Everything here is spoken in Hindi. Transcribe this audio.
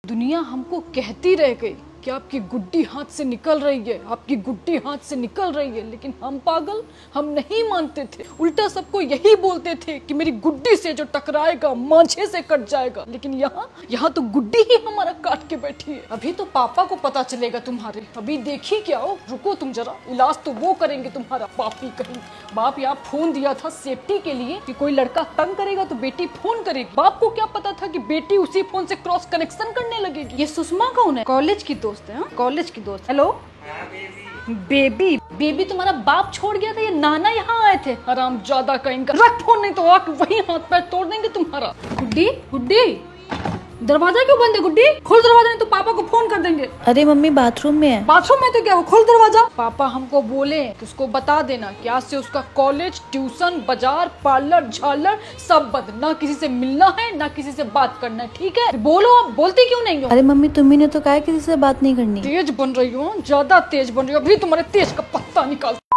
दुनिया हमको कहती रह गई कि आपकी गुड्डी हाथ से निकल रही है, आपकी गुड्डी हाथ से निकल रही है, लेकिन हम पागल, हम नहीं मानते थे। उल्टा सबको यही बोलते थे कि मेरी गुड्डी से जो टकराएगा मांझे से कट जाएगा। लेकिन यहाँ तो गुड्डी ही हमारा काट के बैठी है। अभी तो पापा को पता चलेगा तुम्हारे, अभी देखी क्या हो। रुको तुम जरा, इलाज तो वो करेंगे तुम्हारा, पापी कहीं। बाप यहाँ फोन दिया था सेफ्टी के लिए कि कोई लड़का तंग करेगा तो बेटी फोन करेगी। बाप को क्या पता था कि बेटी उसी फोन से क्रॉस कनेक्शन करने लगेगी। ये सुषमा कौन है? कॉलेज की दोस्त है। कॉलेज की दोस्त। Hello baby. बेबी तुम्हारा बाप छोड़ गया था, ये नाना यहाँ आए थे। हरामजादा कहीं। रख फोन, नहीं तो आके वही हाथ पैर तोड़ देंगे तुम्हारा। गुड्डी गुड्डी, दरवाजा क्यों बंद है? गुड्डी खोल दरवाजा, नहीं तो पापा को फोन कर देंगे। अरे मम्मी बाथरूम में है। बाथरूम में तो क्या हो, खोल दरवाजा। पापा हमको बोले कि उसको बता देना कि आज से उसका कॉलेज, ट्यूशन, बाजार, पार्लर, झालर सब बंद। ना किसी से मिलना है, ना किसी से बात करना है, ठीक है? बोलो, आप बोलती क्यों नहीं हो? अरे मम्मी तुम्ही ने तो कहा किसी से बात नहीं करनी। तेज बन रही हो, ज्यादा तेज बन रही हो। अभी तुम्हारे तेज का पत्ता निकाल